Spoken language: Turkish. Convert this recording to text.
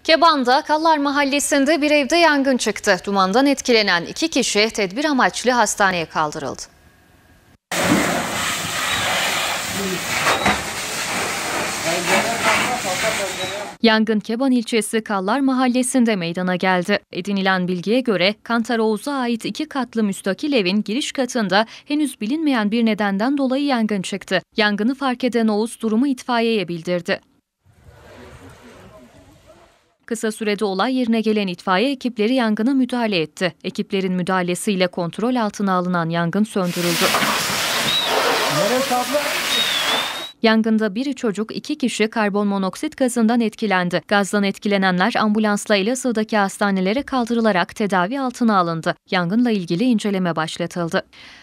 Keban'da Kallar Mahallesi'nde bir evde yangın çıktı. Dumandan etkilenen 2 kişi tedbir amaçlı hastaneye kaldırıldı. Yangın Keban ilçesi Kallar Mahallesi'nde meydana geldi. Edinilen bilgiye göre Kantar Oğuz'a ait 2 katlı müstakil evin giriş katında henüz bilinmeyen bir nedenden dolayı yangın çıktı. Yangını fark eden Oğuz durumu itfaiyeye bildirdi. Kısa sürede olay yerine gelen itfaiye ekipleri yangına müdahale etti. Ekiplerin müdahalesiyle kontrol altına alınan yangın söndürüldü. Yangında biri çocuk, 2 kişi karbon monoksit gazından etkilendi. Gazdan etkilenenler ambulansla Elazığ'daki hastanelere kaldırılarak tedavi altına alındı. Yangınla ilgili inceleme başlatıldı.